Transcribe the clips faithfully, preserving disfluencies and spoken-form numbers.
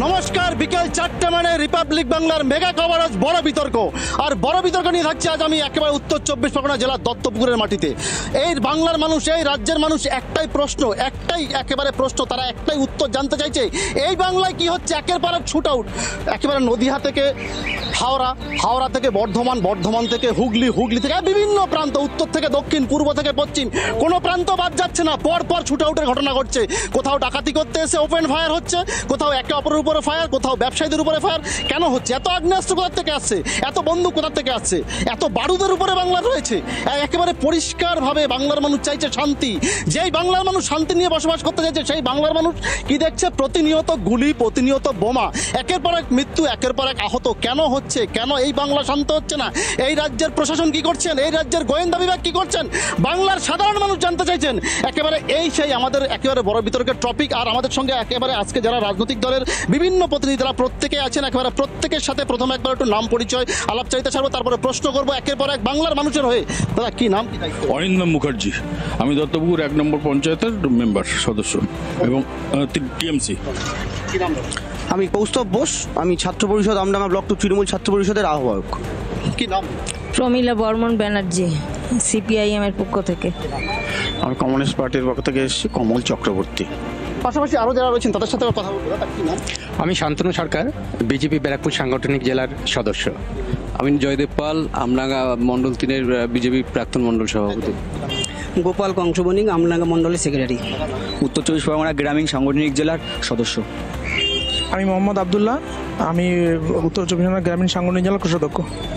নমস্কার, বিকেল চারটে মানে রিপাবলিক বাংলার মেগা কভারেজ বড় বিতর্ক। আর বড় বিতর্ক নিয়ে থাকছে আজ আমি একেবারে উত্তর চব্বিশ পরগনা জেলার দত্তপুকুরের মাটিতে। এই বাংলার মানুষ, এই রাজ্যের মানুষ একটাই প্রশ্ন, একটাই একেবারে প্রশ্ন, তারা একটাই উত্তর জানতে চাইছে, এই বাংলায় কি হচ্ছে? একের পর এক শুট আউট, একেবারে নদিয়া থেকে হাওড়া, হাওড়া থেকে বর্ধমান, বর্ধমান থেকে হুগলি, হুগলি থেকে বিভিন্ন প্রান্ত, উত্তর থেকে দক্ষিণ, পূর্ব থেকে পশ্চিম, কোনো প্রান্ত বাদ যাচ্ছে না। পর পর শুট আউটের ঘটনা ঘটছে। কোথাও ডাকাতি করতে এসে ওপেন ফায়ার হচ্ছে, কোথাও একে অপরের উপরে ফায়ার, কোথাও ব্যবসায়ীদের উপরে ফায়ার। কেন হচ্ছে? এত আগ্নেয়াস্ত্র কোথা থেকে আসছে? এত বন্দুক কোথা থেকে আসছে? এত বারুদের উপরে বাংলা রয়েছে। একেবারে পরিষ্কারভাবে বাংলার মানুষ চাইছে শান্তি। যেই বাংলার মানুষ শান্তি নিয়ে বসবাস করতে চাইছে, সেই বাংলার মানুষ কি দেখছে? প্রতিনিয়ত গুলি, প্রতিনিয়ত বোমা, একের পর এক মৃত্যু, একের পর এক আহত। কেন হচ্ছে? কেন এই বাংলা শান্ত হচ্ছে না? এই রাজ্যের প্রশাসন কি করছেন? এই রাজ্যের গোয়েন্দা বিভাগ কি করছেন? বাংলার সাধারণ মানুষ জানতে চাইছেন। একেবারে এই সেই আমাদের একেবারে বড় বিতর্কের টপিক। আর আমাদের সঙ্গে একেবারে আজকে যারা রাজনৈতিক দলের বিভিন্ন প্রতিনিধিরা প্রত্যেকে আছেন, একেবারে প্রত্যেকের সাথে প্রথমে একবার একটু নাম পরিচয় আলাপচারিতা ছাড়বো, তারপরে প্রশ্ন করবো একের পর এক বাংলার মানুষের হয়ে। দাদা কি নাম? কি দায়িত্ব? অরিন্দম মুখার্জি, আমি দত্তপুকুর এক নম্বর পঞ্চায়েতের মেম্বার সদস্য এবং টিএমসি। কি নাম? আমি কৌস্তব বোস, আমি ছাত্র পরিষদ আমডাঙ্গা ব্লক টু তৃণমূল ছাত্র পরিষদের আহ্বায়ক। কি নাম? প্রমীলা বর্মন ব্যানার্জি, সিপিআইএম এর পক্ষ থেকে। আমি কমিউনিস্ট পার্টির পক্ষ থেকে এসেছি, কমল চক্রবর্তী। পাশাপাশি আরও যারা রয়েছেন তাদের সাথে কথা বলবো। দাদা কি নাম? আমি শান্তনু সরকার, বিজেপি ব্যারাকপুর সাংগঠনিক জেলার সদস্য। আমি জয়দেব পাল, আমডাঙ্গা মণ্ডল তিনের বিজেপি প্রাক্তন মণ্ডল সভাপতি। গোপাল কংসবণিক, আমডাঙ্গা মণ্ডলের সেক্রেটারি। উত্তর চব্বিশ পরগনা গ্রামীণ সাংগঠনিক জেলার সদস্য। আমি মোহাম্মদ আবদুল্লাহ, আমি উত্তর চব্বিশ পরগনা গ্রামীণ সাংগঠনিক জেলার কোষাধ্যক্ষ।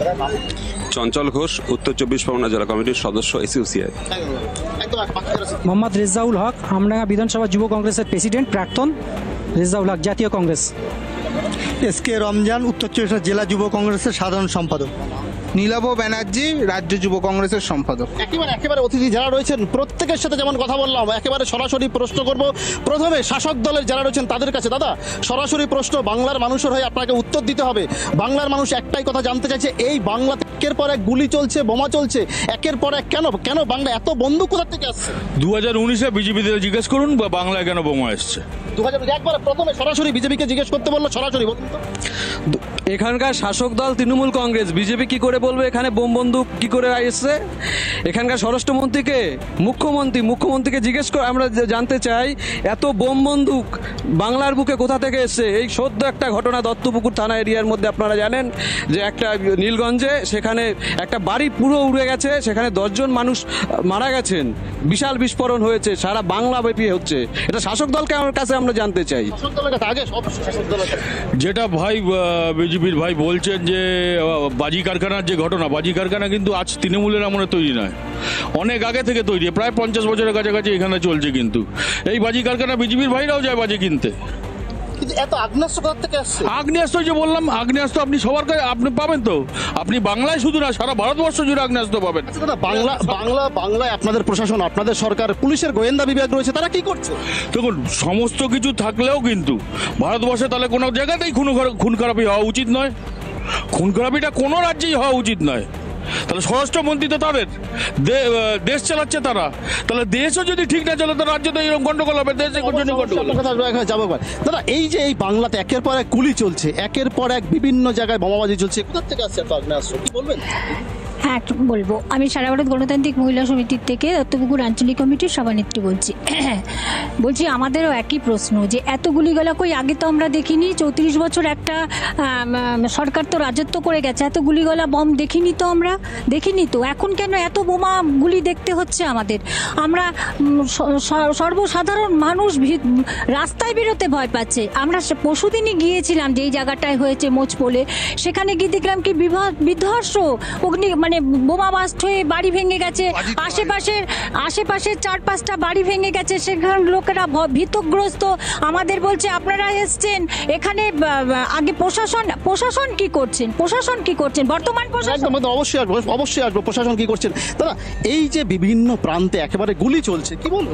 চঞ্চল ঘোষ, উত্তর চব্বিশ পরগনা জেলা কমিটির সদস্য, এসইউসিআই। মোহাম্মদ রেজাউল হক, আমডাঙ্গা বিধানসভা যুব কংগ্রেসের প্রেসিডেন্ট, প্রাক্তন রেজাউল হক, জাতীয় কংগ্রেস। এস কে রমজান, উত্তর চব্বিশ পরগনা জেলা যুব কংগ্রেসের সাধারণ সম্পাদক। নীলাভ ব্যানার্জি, রাজ্য যুব কংগ্রেসের সম্পাদক। একেবারে একেবারে অতিথি যারা রয়েছেন প্রত্যেকের সাথে যেমন কথা বললাম, একেবারে সরাসরি প্রশ্ন করব প্রথমে শাসক দলের যারা রয়েছেন তাদের কাছে। দাদা সরাসরি প্রশ্ন, বাংলার মানুষের হয়ে আপনাকে উত্তর দিতে হবে। বাংলার মানুষ একটাই কথা জানতে চাইছে, এই বাংলাতে একের পর এক গুলি চলছে, বোমা চলছে, একের পর এক। কেন কেন বাংলা এত বন্দুক কোথা থেকে আসছে? দু হাজার উনিশে বিজেপিতে জিজ্ঞেস করুন বা বাংলায় কেন বোমা এসছে। দু হাজার একবারে প্রথমে সরাসরি বিজেপিকে জিজ্ঞেস করতে বললো, সরাসরি বলুন তো। এখানকার শাসক দল তৃণমূল কংগ্রেস, বিজেপি কি করে বলবে এখানে বোম বন্দুক কি করে এসছে? এখানকার স্বরাষ্ট্রমন্ত্রীকে, মুখ্যমন্ত্রী মুখ্যমন্ত্রীকে জিজ্ঞেস করে আমরা জানতে চাই এত বোম বন্দুক বাংলার বুকে কোথা থেকে এসছে। এই সদ্য একটা ঘটনা দত্তপুকুর থানা এরিয়ার মধ্যে আপনারা জানেন যে একটা নীলগঞ্জে সেখানে একটা বাড়ি পুরো উড়ে গেছে, সেখানে দশজন মানুষ মারা গেছেন, বিশাল বিস্ফোরণ হয়েছে, সারা বাংলা ব্যাপী হচ্ছে। এটা শাসক দলকে আমার কাছে আমরা জানতে চাই। যেটা ভাই বিজেপির ভাই বলছেন যে বাজি কারখানার যে ঘটনা, বাজি কারখানা কিন্তু আজ তৃণমূলের আমলে তৈরি নয়, অনেক আগে থেকে তৈরি, প্রায় পঞ্চাশ বছরের কাছাকাছি এখানে চলছে। কিন্তু এই বাজি কারখানা বিজেপির ভাইরাও যায় বাজি কিনতে। এত আগ্নেয়াস্ত্র কোথা থেকে আসছে? আগ্নেয়াস্ত্র যে বললাম, আগ্নেয়াস্ত্র আপনি সবার কাছে আপনি পাবেন তো, আপনি বাংলায় শুধু না সারা ভারতবর্ষ জুড়ে আগ্নেয়াস্ত্র পাবেন। বাংলা বাংলা বাংলায় আপনাদের প্রশাসন, আপনাদের সরকার, পুলিশের গোয়েন্দা বিভাগ রয়েছে, তারা কি করছে? দেখুন সমস্ত কিছু থাকলেও কিন্তু ভারতবর্ষে তাহলে কোনো জায়গাতেই খুন খুন খারাপি হওয়া উচিত নয়। খুন খারাপিটা কোনো রাজ্যেই হওয়া উচিত নয়। তাহলে স্বরাষ্ট্রমন্ত্রী তো তাদের দেশ চালাচ্ছে তারা, তাহলে দেশও যদি ঠিক না চলে তো রাজ্য তো এরকম গন্ডগোল হবে, দেশে যাবো। দাদা এই যে এই বাংলাতে একের পর এক গুলি চলছে, একের পর এক বিভিন্ন জায়গায় বোমাবাজি চলছে, কোথা থেকে আসছে এত আগ্নেয়াস্ত্র? কি বলবেন? হ্যাঁ বলবো, আমি সারা ভারত গণতান্ত্রিক মহিলা সমিতির থেকে দত্তপুকুর আঞ্চলিক কমিটির সভানেত্রী বলছি। বলছি আমাদেরও একই প্রশ্ন যে এত গুলিগালা কই আগে তো আমরা দেখিনি। চৌত্রিশ বছর একটা সরকার তো রাজত্ব করে গেছে, এত গুলিগালা বম দেখিনি তো আমরা, দেখিনি তো। এখন কেন এত বোমা গুলি দেখতে হচ্ছে আমাদের? আমরা সর্বসাধারণ মানুষ রাস্তায় বেরোতে ভয় পাচ্ছে। আমরা পরশুদিনই গিয়েছিলাম যেই জায়গাটায় হয়েছে মোচপোলে, সেখানে গিয়ে দেখলাম কি বিধ্বস্ত অগ্নি মানে বোমা বাস্ট হয়ে বাড়ি ভেঙে গেছে, আশেপাশের আশেপাশের চার পাঁচটা বাড়ি ভেঙে গেছে, সেখানে লোকেরা ভীতগ্রস্ত। আমাদের বলছে আপনারা এসছেন এখানে, আগে প্রশাসন প্রশাসন কি করছেন? প্রশাসন কি করছেন? বর্তমান প্রশাসন অবশ্যই আসবো, অবশ্যই আসবো, প্রশাসন কি করছেন? দাদা এই যে বিভিন্ন প্রান্তে একেবারে গুলি চলছে, কি বলবো?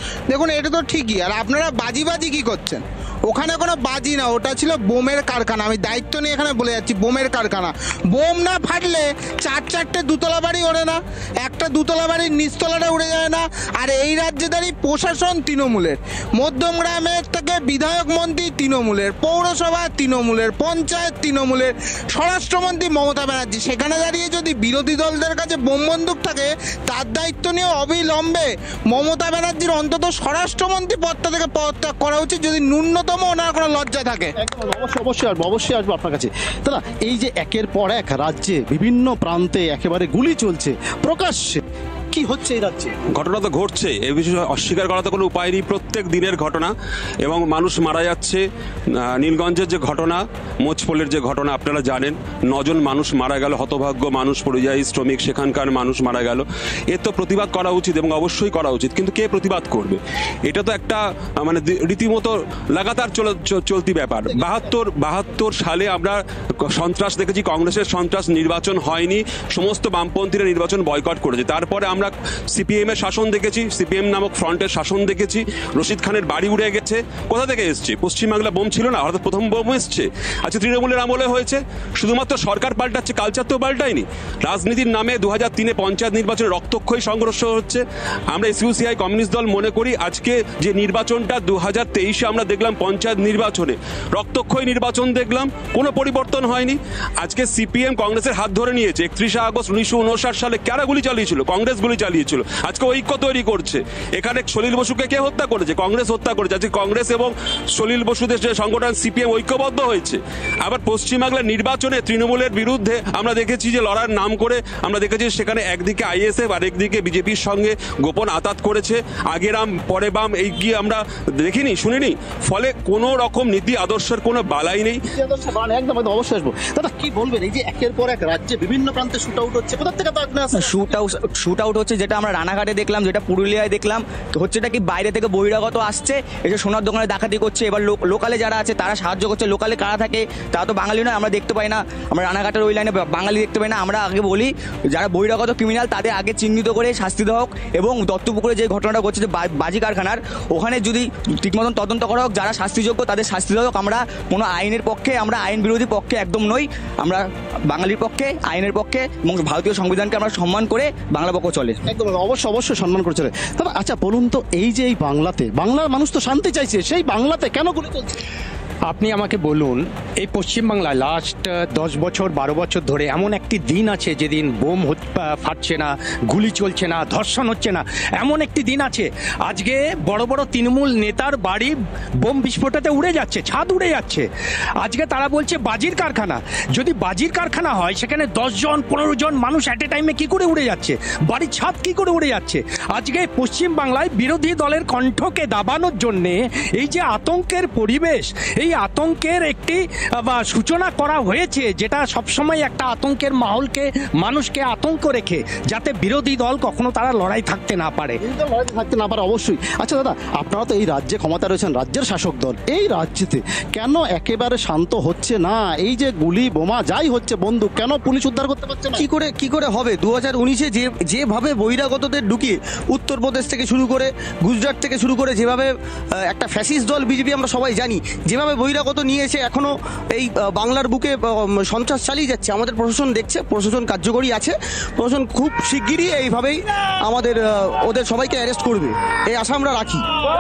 দেখুন এটা তো ঠিকই, আর আপনারা বাজি বাজি কি করছেন? ওখানে কোনো বাজি না, ওটা ছিল বোমের কারখানা। আমি দায়িত্ব নিয়ে এখানে বলে যাচ্ছি, বোমের কারখানা। বোম না ফাটলে চার চারটে দুতলা বাড়ি ওড়ে না, একটা দুতলা বাড়ির নিচতলাটা উড়ে যায় না। আর এই রাজ্যে দাঁড়িয়ে প্রশাসন তৃণমূলের, মধ্যমগ্রামের থেকে বিধায়ক মন্ত্রী তৃণমূলের, পৌরসভা তৃণমূলের, পঞ্চায়েত তৃণমূলের, স্বরাষ্ট্রমন্ত্রী মমতা ব্যানার্জি। সেখানে দাঁড়িয়ে যদি বিরোধী দলদের কাছে বোম বন্দুক থাকে, তার দায়িত্ব নিয়ে অবিলম্বে মমতা ব্যানার্জির অন্তত স্বরাষ্ট্রমন্ত্রী পদটা থেকে পদত্যাগ করা উচিত, যদি ন্যূনতম ওনার কোনো লজ্জা থাকে। অবশ্যই অবশ্যই আসবো, অবশ্যই আসবো আপনার কাছে। দাদা, এই যে একের পর এক রাজ্যে বিভিন্ন প্রান্তে একেবারে গুলি চলছে প্রকাশ্যে, কি হচ্ছে এই রাজ্যে? ঘটনা তো ঘটছে, এই বিষয়ে অস্বীকার করা তো কোনো উপায় নেই। প্রত্যেক দিনের ঘটনা এবং মানুষ মারা যাচ্ছে। আহ, নীলগঞ্জের যে ঘটনা, মোচপোলের যে ঘটনা আপনারা জানেন, নজন মানুষ মারা গেল, হতভাগ্য মানুষ, পরিযায়ী শ্রমিক, সেখানকার মানুষ মারা গেল। এর তো প্রতিবাদ করা উচিত এবং অবশ্যই করা উচিত, কিন্তু কে প্রতিবাদ করবে? এটা তো একটা আহ, মানে দি- রীতিমতো লাগাতার চল- চ- চলতি ব্যাপার। বাহাত্তর বাহাত্তর সালে আমরা সন্ত্রাস দেখেছি, কংগ্রেসের সন্ত্রাস, নির্বাচন হয়নি, সমস্ত বামপন্থীরা নির্বাচন বয়কট করেছে। তারপরে আমরা সিপিএম এর শাসন দেখেছি, সিপিএম নামক ফ্রন্টের শাসন দেখেছি, রশিদ খানের বাড়ি উড়ে গেছে। কোথা থেকে এসছে? পশ্চিমবাংলা বোম ছিল না, হঠাৎ প্রথম বোম এসছে? আচ্ছা, তৃণমূলের আমলে হয়েছে, শুধুমাত্র সরকার পাল্টাচ্ছে, কালচার তো পাল্টায়নি। রাজনীতির নামে দু হাজার তিনে পঞ্চায়েত নির্বাচনে রক্তক্ষয়ী সংঘর্ষ হচ্ছে। আমরা এসইউসিআই কমিউনিস্ট দল মনে করি আজকে যে নির্বাচনটা দু হাজার তেইশে আমরা দেখলাম পঞ্চায়েত নির্বাচনে রক্তক্ষয়ী নির্বাচন দেখলাম, কোনো পরিবর্তন হয়নি। আজকে সিপিএম কংগ্রেসের হাত ধরে নিয়েছে। একত্রিশে আগস্ট উনিশশো উনষাট সালে কারা গুলি চালিয়েছিল? কংগ্রেস গুলি চালিয়েছিল। আজকে ঐক্য তৈরি করছে। এখানে সলিল বসুকে কে হত্যা করেছে? কংগ্রেস হত্যা করেছে। আজকে কংগ্রেস এবং সলিল বসুদের যে সংগঠন সিপিএম ঐক্যবদ্ধ হয়েছে। আবার পশ্চিমবাংলার নির্বাচনে তৃণমূলের বিরুদ্ধে আমরা দেখেছি যে লড়ার নাম করে আমরা দেখেছি সেখানে একদিকে আইএসএফ আর একদিকে বিজেপির সঙ্গে গোপন আতাত করেছে। আগে রাম পরে বাম, এই কি আমরা দেখিনি, শুনিনি? ফলে কোনো রকম নীতি আদর্শের কোনো বালাই নেই। একদম একদম, অবশ্যই আসবো। দাদা, কি বলবেন এই যে একের পর এক রাজ্যে বিভিন্ন প্রান্তে শুট আউট হচ্ছে, কোথা থেকে শুট আউট শুট আউট হচ্ছে, যেটা আমরা রানাঘাটে দেখলাম, যেটা পুরুলিয়ায় দেখলাম। তো হচ্ছেটা কি, বাইরে থেকে বহিরাগত আসছে, এসে সোনার দোকানে ডাকাতি করছে। এবার লোকালে যারা আছে তারা সাহায্য করছে। লোকালে কারা থাকে তারা তো বাঙালি নয়, আমরা দেখতে পাই না। আমরা রানাঘাটের ওই লাইনে বাঙালি দেখতে পাই না। আমরা আগে বলি যারা বহিরাগত ক্রিমিনাল তাদের আগে চিহ্নিত করে শাস্তি দেওয়া হোক, এবং দত্তপুকুরে যে ঘটনাটা ঘটছে যে বাজি কারখানার, ওখানে যদি ঠিক মতন তদন্ত করা হোক, যারা শাস্তিযোগ্য তাদের শাস্তি দেওয়া হোক। আমরা কোনো আইনের পক্ষে, আমরা আইন বিরোধী পক্ষে একদম নই। আমরা বাঙালির পক্ষে, আইনের পক্ষে, এবং ভারতীয় সংবিধানকে আমরা সম্মান করে বাংলা পক্ষ চলে। একদম অবশ্যই অবশ্যই সম্মান করছে। তবে আচ্ছা বলুন তো, এই যে এই বাংলাতে, বাংলার মানুষ তো শান্তি চাইছে, সেই বাংলাতে কেন গুলি চলছে? আপনি আমাকে বলুন, এই পশ্চিমবাংলায় লাস্ট দশ বছর বারো বছর ধরে এমন একটি দিন আছে যেদিন বোম ফাটছে না, গুলি চলছে না, ধর্ষণ হচ্ছে না, এমন একটি দিন আছে? আজকে বড় বড় তৃণমূল নেতার বাড়ি বোম বিস্ফোটাতে উড়ে যাচ্ছে, ছাদ উড়ে যাচ্ছে। আজকে তারা বলছে বাজির কারখানা। যদি বাজির কারখানা হয়, সেখানে দশ জন পনেরো জন মানুষ অ্যাট এ টাইমে কি করে উড়ে যাচ্ছে? বাড়ির ছাদ কি করে উড়ে যাচ্ছে? আজকে পশ্চিমবাংলায় বিরোধী দলের কণ্ঠকে দাবানোর জন্যে এই যে আতঙ্কের পরিবেশ, এই আতঙ্কের একটি সূচনা করা হয়েছে, যেটা সবসময় একটা আতঙ্কের মাহলকে, মানুষকে আতঙ্ক রেখে, যাতে বিরোধী দল কখনো তারা লড়াই থাকতে না পারে লড়াই থাকতে না পারে অবশ্যই। আচ্ছা দাদা, আপনারা তো এই রাজ্যে ক্ষমতা রয়েছেন, রাজ্যের শাসক দল, এই রাজ্যেতে কেন একেবারে শান্ত হচ্ছে না? এই যে গুলি বোমা যাই হচ্ছে, বন্দুক, কেন পুলিশ উদ্ধার করতে পারছে না? কি করে কি করে হবে? দু হাজার উনিশে যে যেভাবে বহিরাগতদের ঢুকিয়ে উত্তরপ্রদেশ থেকে শুরু করে, গুজরাট থেকে শুরু করে, যেভাবে একটা ফ্যাসিস্ট দল বিজেপি আমরা সবাই জানি, যেভাবে বহিরাগত নিয়ে এসে এখনো এই বাংলার বুকে সন্ত্রাস চালিয়ে যাচ্ছে, আমাদের প্রশাসন দেখছে, প্রশাসন কার্যকরী আছে। প্রশাসন খুব শিগগিরই এইভাবেই আমাদের ওদের সবাইকে অ্যারেস্ট করবে, এই আশা আমরা রাখি।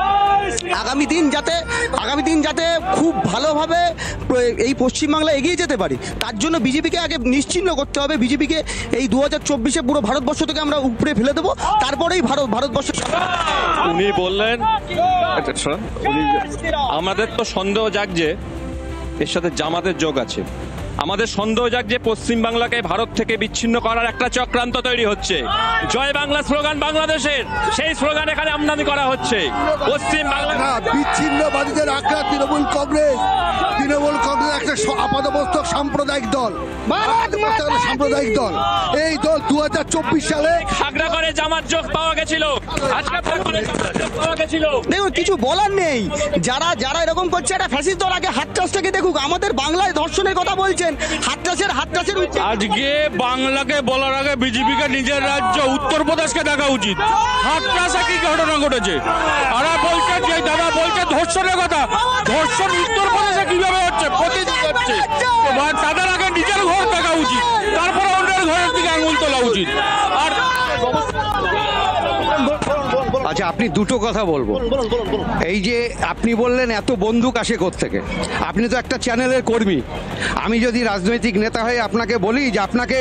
আগামী দিন যাতে আগামী দিন যাতে খুব ভালোভাবে এই পশ্চিমবাংলা এগিয়ে যেতে পারে, তার জন্য বিজেপিকে আগে নিশ্চিহ্ন করতে হবে। বিজেপিকে এই দু হাজার চব্বিশে পুরো ভারতবর্ষ থেকে আমরা উপরে ফেলে দেবো, তারপরেই ভারত ভারতবর্ষ। উনি বললেন, আমাদের তো সন্দেহ জাগছে এর সাথে জামাতের যোগ আছে। আমাদের সন্দেহ জাগছে পশ্চিমবাংলাকে ভারত থেকে বিচ্ছিন্ন করার একটা চক্রান্ত তৈরি হচ্ছে। জয় বাংলা স্লোগান বাংলাদেশের, সেই স্লোগান এখানে আমদানি করা হচ্ছে। পশ্চিম বাংলা বিচ্ছিন্নবাদীদের আখড়া তৃণমূল কংগ্রেস, তৃণমূল কংগ্রেস একটা স- আপাদমস্তক সাম্প্রদায়িক দল সাম্প্রদায়িক দল এই দল দু হাজার চব্বিশ সালে খাগড়া করে জামাত যোগ পাওয়া গেছিল, আজকে ভাঙড়ে জামাত যোগ পাওয়া গেছিল। দেখুন কিছু বলার নেই, যারা যারা এরকম করছে একটা ফ্যাসিস্ট দল আগে হাতটাসটাকে দেখুক। আমাদের বাংলায় ধর্ষণের কথা বলছেন, হাতটাসের হাতটাসের আজকে বাংলাকে বলার আগে বিজেপিকে নিজের রাজ্য উত্তরপ্রদেশকে দেখা উচিত। হাতরাসে কি ঘটনা ঘটেছে? আর বলছে যে দাদা বলছে ধর্ষণের কথা, ধর্ষণ উত্তরপ্রদেশে কিভাবে হচ্ছে, প্রতিদিন হচ্ছে। এবার তাদের আগে নিজের ঘর দেখা উচিত, তারপরে অন্যের ঘরের দিকে আঙুল তোলা উচিত। আর আচ্ছা, আপনি দুটো কথা বলবো। এই যে আপনি বললেন এত বন্দুক আসে কোত্থেকে, আপনি তো একটা চ্যানেলের কর্মী। আমি যদি রাজনৈতিক নেতা হয়ে আপনাকে বলি যে আপনাকে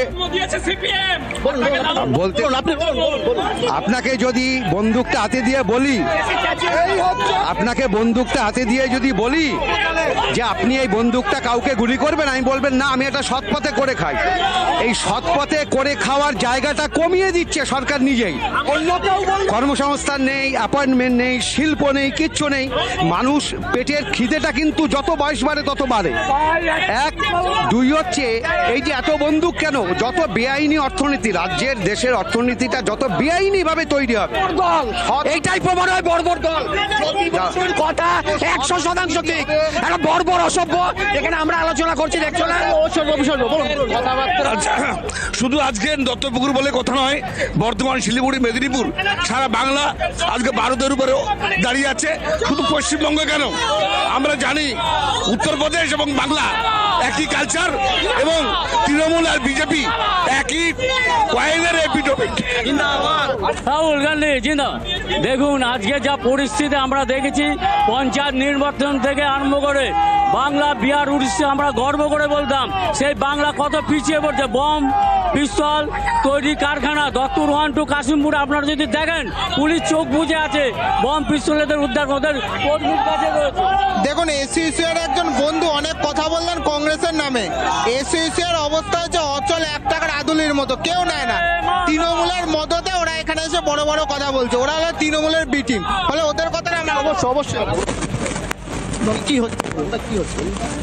বলতে আপনাকে যদি বন্দুকটা হাতে দিয়ে বলি আপনাকে বন্দুকটা হাতে দিয়ে যদি বলি যে আপনি এই বন্দুকটা কাউকে গুলি করবেন, আমি বলবেন না আমি এটা সৎ পথে করে খাই। এই সৎ পথে করে খাওয়ার জায়গাটা কমিয়ে দিচ্ছে সরকার নিজেই। কর্মসংস্থান নেই, অ্যাপয়েন্টমেন্ট নেই, শিল্প নেই, কিচ্ছু নেই। মানুষ পেটের খিদেটা কিন্তু যত বয়স বাড়ে তত বাড়ে। এক দুই হচ্ছে এই যে এত বন্দুক কেন? যত বেআইনি অর্থনীতি, রাজ্যের দেশের অর্থনীতিটা যত বেআইনি ভাবে তৈরি হবে, এইটাই প্রমাণ হয় বর্বর দল। কথা একশো শতাংশ ঠিক, একটা বর্বর অসভ্য। এখানে আমরা আলোচনা করছি, দেখছো না? আচ্ছা, শুধু আজকে দত্তপুকুর বলে কথা নয়, বর্তমান শিলিগুড়ি, মেদিনীপুর, সারা বাংলা আজকে ভারতের উপরে দাঁড়িয়ে আছে। শুধু পশ্চিমবঙ্গ কেন, আমরা জানি উত্তরপ্রদেশ এবং বাংলা একই কালচার, এবং তৃণমূল আর বিজেপি একই কয়েনের এপিটোপিট। রাহুল গান্ধী জিন্দা। দেখুন আজকে যা পরিস্থিতি আমরা দেখেছি, পঞ্চায়েত নির্বাচন থেকে আরম্ভ করে বাংলা, বিহার, উড়িষ্যা আমরা গর্ব করে বলতাম, সেই বাংলা কত পিছিয়ে পড়ছে। বম পিস্তল তৈরি কারখানা দত্তুর ওয়ান টু কাশিমপুর আপনারা যদি দেখেন, পুলিশ চোখ বুজে আছে, বম পিস্তলেদের উদ্ধার ওদের কর্মীর কাছে রয়েছে। দেখুন এসইউসি এর একজন বন্ধু অনেক কথা বললেন কংগ্রেসের নামে। এসইউসি এর অবস্থা হচ্ছে অচল এক টাকার আদুলির মতো, কেউ নেয় না। তৃণমূলের মদতে ওরা এখানে এসে বড় বড় কথা বলছে, ওরা হলো তৃণমূলের বি টিম। ফলে ওদের কথা আমরা অবশ্যই অবশ্যই কি হচ্ছে কি হচ্ছে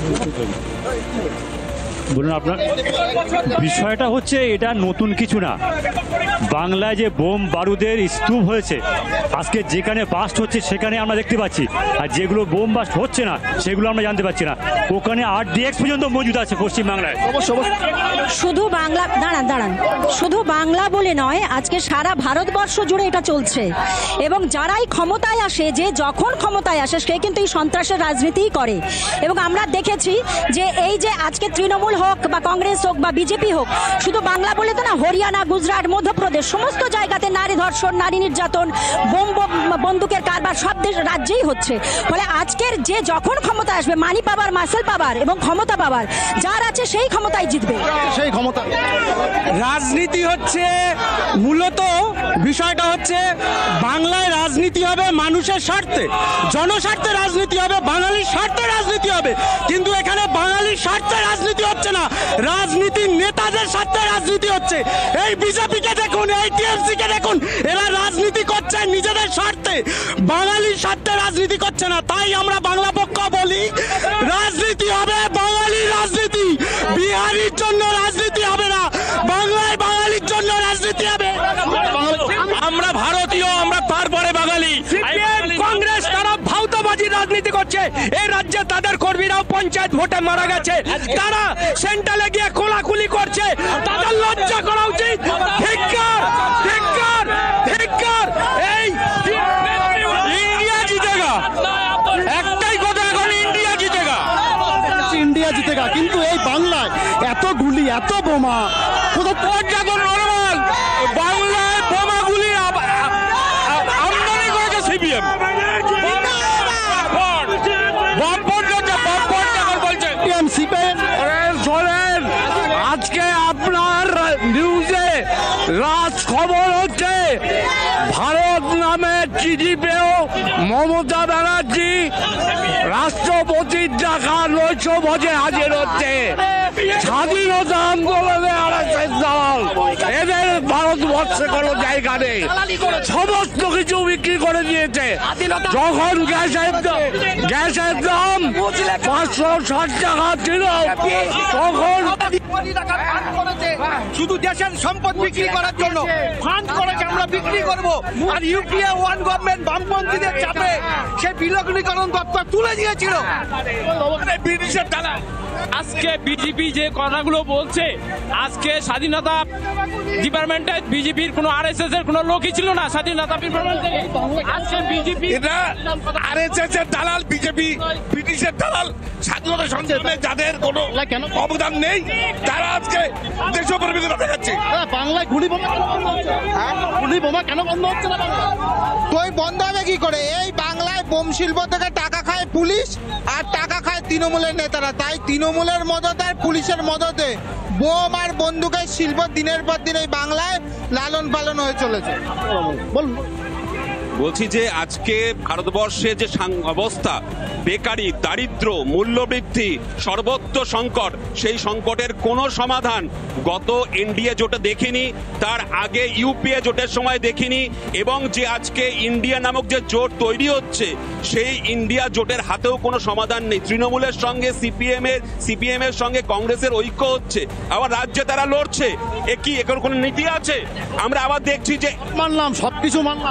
বলুন আপনার বিষয়টা হচ্ছে এটা নতুন কিছু না। বাংলায় যে বোম বারুদের স্তূপ হয়েছে, আজকে যেখানে বাস্ট হচ্ছে সেখানে আমরা দেখতে পাচ্ছি, আর যেগুলো বোম বাস্ট হচ্ছে না সেগুলো আমরা জানতে পারছি না। ওখানে আর ডিএক্স পর্যন্ত মজুদ আছে পশ্চিমবাংলায়। শুধু বাংলা, দাঁড়ান দাঁড়ান শুধু বাংলা বলে নয়, আজকে সারা ভারতবর্ষ জুড়ে এটা চলছে। এবং যারাই ক্ষমতায় আসে, যে যখন ক্ষমতায় আসে সে কিন্তু এই সন্ত্রাসের রাজনীতিই করে। এবং আমরা দেখেছি যে এই যে আজকে তৃণমূল হোক বা কংগ্রেস হোক বা বিজেপি হোক, শুধু বাংলা বলে তো না, হরিয়ানা, গুজরাট, মধ্যপ্রদেশ সমস্ত জায়গাতে নারী ধর্ষণ, নারী নির্যাতন, বোম বন্দুকের কারবার সব দেশ রাজ্যেই হচ্ছে। ফলে আজকের যে যখন ক্ষমতা আসবে, মানি পাবার, মাসেল পাবার এবং ক্ষমতা পাবার যার আছে সেই ক্ষমতায় জিতবে, সেই ক্ষমতা। রাজনীতি হচ্ছে মূলত বিষয়টা হচ্ছে বাংলায় রাজনীতি হবে মানুষের স্বার্থে, জনস্বার্থে রাজনীতি হবে, বাঙালির স্বার্থে রাজনীতি হবে। কিন্তু এখানে বাঙালির স্বার্থে রাজনীতি হচ্ছে না, রাজনীতির নেতাদের স্বার্থে রাজনীতি হচ্ছে। এই বিজেপিকে দেখুন, এই টিএমসি কে দেখুন, এরা রাজনীতি করছে নিজেদের স্বার্থে, বাঙালির স্বার্থে রাজনীতি করছে না। তাই আমরা বাংলা পক্ষ বলি, রাজনীতি হবে বাঙালির রাজনীতি, বিহারির জন্য রাজনীতি হবে না, বাংলায় বাঙালির জন্য রাজনীতি হবে। আমরা ভারতীয়, আমরা তারপরে বাঙালি। কংগ্রেস তারা ভাউতাবাজি রাজনীতি করছে। এই রাজ্যে তাদের কর্মীরাও পঞ্চায়েত ভোটে মারা গেছে, তারা সেন্ট্রালে গিয়ে কোলাকুলি করছে, তাদের লজ্জা করা উচিত। ধিক্কার, ধিক্কার, ধিক্কার। এই ইন্ডিয়া জিতেগা, একটাই কথা, এখন ইন্ডিয়া জিতেগা, ইন্ডিয়া জিতেগা। কিন্তু এই বাংলায় এত গুলি, এত বোমা, কোথাও যখন নরমাল বাংলায় বোমাগুলি আমদানি করেছে সিপিএম। আজকে আপনার নিউজে রাজ খবর হচ্ছে, ভারত নামে চিঠি পেয়েও মমতা ব্যানার্জি রাষ্ট্রপতির দেখা নৈশ ভোজে হাজির হচ্ছে। স্বাধীনতা আন্দোলনে আরএসএস দল, এদের ভারতবর্ষে কোনো জায়গা নেই, সমস্ত কিছু বিক্রি করে দিয়েছে। যখন গ্যাসের গ্যাসের দাম পাঁচশো ষাট টাকা ছিল তখন শুধু দেশের সম্পদ বিক্রি করার জন্য ফান্ড করেছে আমরা বিক্রি করব আর ইউপিএ ওয়ান গভর্নমেন্ট বামপন্থীদের চাপে সে বিলগ্নীকরণ দপ্তর তুলে দিয়েছিল ব্রিটিশের টাকা। আজকে বিজেপি যে কথাগুলো বলছে, আজকে স্বাধীনতা ডিপার্টমেন্টে বিজেপির কোনো আরএসএস এর কোনো লোকই ছিল না স্বাধীনতা ডিপার্টমেন্ট থেকে। আজকে বিজেপি এটা আরএসএস এর দালাল, বিজেপি ব্রিটিশের দালাল। স্বাধীনতা সংগ্রামে যাদের কোনো অবদান নেই তারা আজকে দেশপ্রেমিকতা দেখাচ্ছে। বাংলায় গুলি বোমা গুলি বোমা কেন বন্ধ হচ্ছে না? কই বন্ধ হবে কি করে? এই বাংলায় বোম শিল্প থেকে টাকা খায় পুলিশ আর টাকা খায় তৃণমূলের নেতারা। তাই তৃণমূলের মদত আর পুলিশের মদতে বোম আর বন্দুকের শিল্প দিনের পর দিন এই বাংলায় লালন পালন হয়ে চলেছে। বলুন। বলছি যে আজকে ভারতবর্ষে যে সাং- অবস্থা, বেকারি, দারিদ্র্য, মূল্যবৃদ্ধি, সর্বত্র সংকট, সেই সংকটের কোনো সমাধান গত এনডিএ জোটে দেখিনি, তার আগে ইউপিএ জোটের সময় দেখিনি, এবং যে আজকে ইন্ডিয়া নামক যে জোট তৈরি হচ্ছে সেই ইন্ডিয়া জোটের হাতেও কোনো সমাধান নেই। তৃণমূলের সঙ্গে সিপিএম এর সিপিএম এর সঙ্গে কংগ্রেসের ঐক্য হচ্ছে, আবার রাজ্যে তারা লড়ছে। এ কি এখন কোনো নীতি আছে? আমরা আবার দেখছি যে মানলাম সবকিছু মানলাম,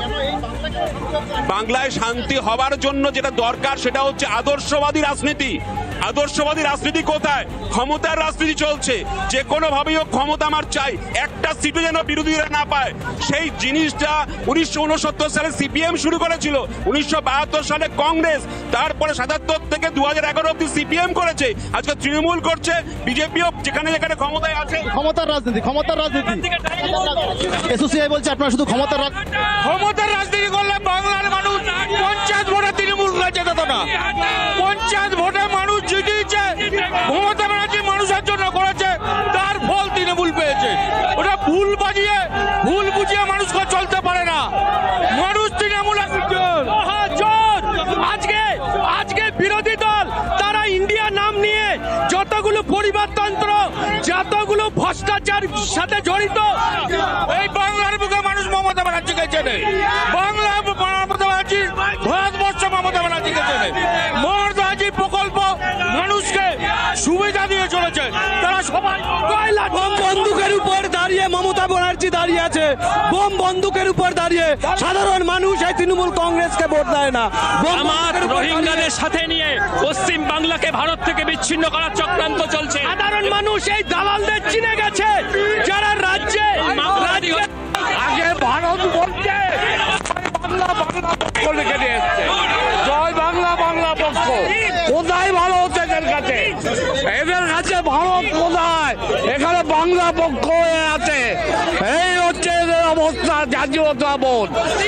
বাংলায় শান্তি হওয়ার জন্য যেটা দরকার সেটা হচ্ছে আদর্শবাদী রাজনীতি। আদর্শবাদী রাজনীতি কোথায়? ক্ষমতার রাজনীতি চলছে, যে কোনো ভাবেই হোক ক্ষমতা আমার চাই, একটা সিটও যেন বিরোধীরা না পায়। সেই জিনিসটা উনিশশো উনসত্তর সালে সিপিএম শুরু করেছিল, উনিশশো বাহাত্তর সালে কংগ্রেস, তারপরে সাতাত্তর থেকে দু হাজার এগারো অব্দি সিপিএম করেছে, আজকে তৃণমূল করছে, বিজেপিও যেখানে যেখানে ক্ষমতায় আছে। ক্ষমতার রাজনীতি, ক্ষমতার রাজনীতি। এসোসিআই বলছে আপনারা শুধু ক্ষমতার রাজনীতি। ক্ষমতার রাজনীতি করলে বাংলার মানুষ পঞ্চায়েত ভোটে তৃণমূল যেতে হতো না। পঞ্চায়েত ভোটে মানুষ জিতিয়েছে, মমতা ব্যানার্জি মানুষের জন্য করেছে, তার ফল তৃণমূল পেয়েছে। ওটা ভুল বাজিয়ে ভুল বুঝিয়ে মানুষকে চলতে পারে না। মানুষ তৃণমূলের জোর। আজকে আজকে বিরোধী দল তারা ইন্ডিয়া নাম নিয়ে যতগুলো পরিবারতন্ত্র, যতগুলো ভ্রষ্টাচার সাথে জড়িত, এই বাংলার বুকে মানুষ মমতা ব্যানার্জিকে চেনে। বাংলা মমতা ব্যানার্জি, ভারতবর্ষ মমতা ব্যানার্জিকে চেনে। মমতা ব্যানার্জি প্রকল্প মানুষকে সুবিধা দিয়ে চলেছে। তারা সবাই বোম বন্দুকের উপর দাঁড়িয়ে মমতা ব্যানার্জি দাঁড়িয়ে আছে, বোম বন্দুকের উপর দাঁড়িয়ে সাধারণ মানুষ এই তৃণমূল কংগ্রেসকে ভোট দেয় না। আমার রোহিঙ্গাদের সাথে নিয়ে পশ্চিম বাংলাকে ভারত থেকে বিচ্ছিন্ন করার চক্রান্ত চলছে। সাধারণ মানুষ এই দালালদের চিনে গেছে, যারা রাজ্যে রাজ্যে আগে ভারত বলছে বাংলা বাংলা পক্ষ লিখে দিয়ে এসছে, জয় বাংলা বাংলা পক্ষ। কোথায় ভারত এদের কাছে? এদের কাছে ভারত কোথায়? এখানে বাংলা পক্ষ হয়ে আছে। এই হচ্ছে এদের অবস্থা, জাতীয়তাবোধ।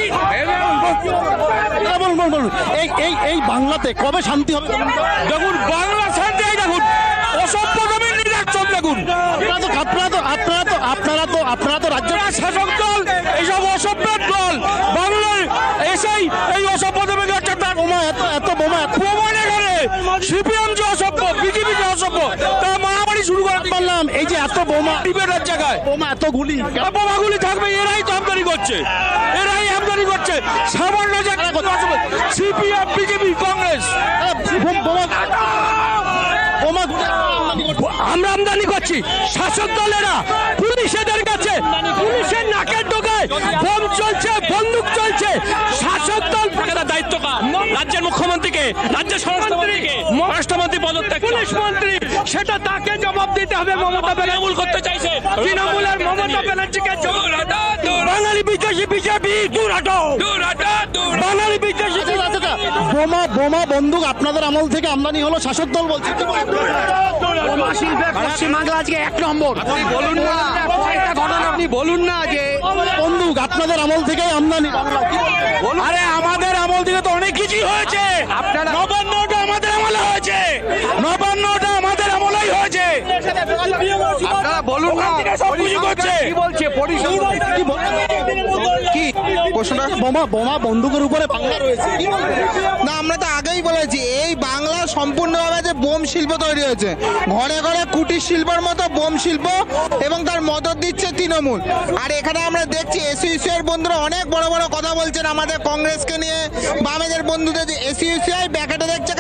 বলুন বলুন বলুন এই এই এই বাংলাতে কবে শান্তি হবে? দেখুন বাংলা শান্তি, দেখুন অসভ্য জমির নির্যাতন, দেখুন আপনারা তো আপনারা তো আপনারা তো আপনারা তো রাজ্যের শাসক দল, এইসব অসভ্যের দল বাংলায় এসেই এই অসভ্য জমির নির্যাতন। বোমা এত এত বোমা প্রমাণ এখানে সিপিএম যে অসভ্য, বিজেপি যে অসভ্য, তারা মারামারি শুরু করে পারলাম। এই যে এত বোমা ডিবেটের জায়গায় বোমা এত গুলি, বোমাগুলি থাকবে, এরাই তো আমদানি করছে, এরাই আমদানি করছে। সামান্য জায়গায় সিপিএম, বিজেপি, কংগ্রেস বোমা বোমা আমরা আমদানি করছি। শাসক দলেরা পুলিশ এদের কাছে, পুলিশের নাকের ডোকায় বোম চলছে, বন্দুক চলছে। শাসক দল দায়িত্ব কার? রাজ্যের মুখ্যমন্ত্রীকে, রাজ্যের স্বরাষ্ট্রমন্ত্রীকে, রাষ্ট্রমন্ত্রী পদত্যাগ, পুলিশ মন্ত্রী, সেটা তাকে জবাব দিতে হবে। মমতা ব্যানার্জি করতে চাইছে তৃণমূলের মমতা ব্যানার্জিকে বাঙালি বিদেশি বিজেপি দূর হটো, বাঙালি বিদেশি। বোমা বোমা বন্দুক আপনাদের আমল থেকে আমদানি হলো, শাসক দল বলছে। বোমা শিল্পে পশ্চিমবাংলা আজকে এক নম্বর। বলুন না ঘটনা, আপনি বলুন না যে বন্দুক আপনাদের আমল থেকেই আমদানি। আরে আমাদের আমল থেকে তো অনেক কিছুই হয়েছে। আপনারা নবান্নটা আমাদের আমলে হয়েছে, নবান্নটা আমাদের আমলেই হয়েছে। আপনারা বলুন না সব কিছু করছে, কি বলছে পরিষদ কি প্রশ্নটা? বোমা বোমা বন্দুকের উপরে বাংলা রয়েছে না, আমরা তো আগেই বলেছি এই বাংলা সম্পূর্ণভাবে যে বোম শিল্প তৈরি হয়েছে, ঘরে ঘরে কুটির শিল্পের মতো বোম শিল্প, এবং তার মদত দিচ্ছে তৃণমূল। আর এখানে আমরা দেখছি এসইউসিআই বন্ধুরা অনেক বড় বড় কথা বলছেন আমাদের কংগ্রেসকে নিয়ে, বামেদের বন্ধুদের। এসইউসিআই ব্যাকেটে দেখছে একটা সি লেখা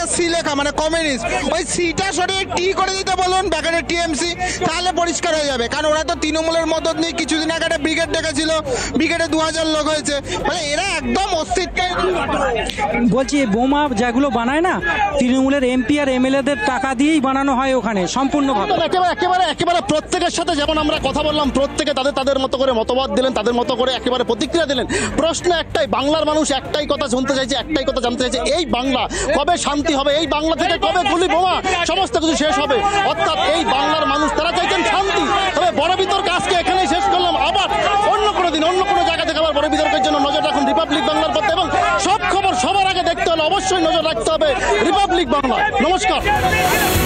শাখা মানে কমিউনিস্ট, ওই সিটা সরিয়ে টি করে দিতে বলুন ব্যাকেটে টিএমসি, তাহলে পরিষ্কার হয়ে যাবে। কারণ ওরা তো তৃণমূলের মদত নিয়ে কিছুদিন আগে একটা ব্রিগেড ডেকেছিল, ব্রিগেডে দু হাজার লোক হয়েছে, মানে এরা একদম অস্তিত্ব। বলছি এই বোমা যেগুলো বানায় না তৃণমূলের এমপি আর এমএলএদের টাকা দিয়েই বানানো হয় ওখানে সম্পূর্ণভাবে। একেবারে একেবারে একেবারে প্রত্যেকের সাথে যেমন আমরা কথা বললাম, প্রত্যেকে তাদের তাদের মতো করে মতবাদ দিলেন, তাদের মতো করে একেবারে প্রতিক্রিয়া দিলেন। প্রশ্ন একটাই, বাংলার মানুষ একটাই কথা শুনতে চাইছে, একটাই কথা জানতে চাইছে, এই বাংলা কবে শান্তি হবে, এই বাংলা থেকে কবে গুলি বোমা সমস্ত কিছু শেষ হবে। অর্থাৎ এই বাংলার মানুষ তারা চাইছেন শান্তি। তবে বড় বিতর্ক আজকে এখানেই শেষ করলাম, আবার অন্য কোনো দিন অন্য কোনো জায়গা থেকে আবার বড় বিতর্কের জন্য নজর রাখুন রিপাবলিক বাংলার পথে, এবং সব খবর সবার আগে দেখতে হলে অবশ্যই নজর রাখতে হবে রিপাবলিক বাংলা। নমস্কার।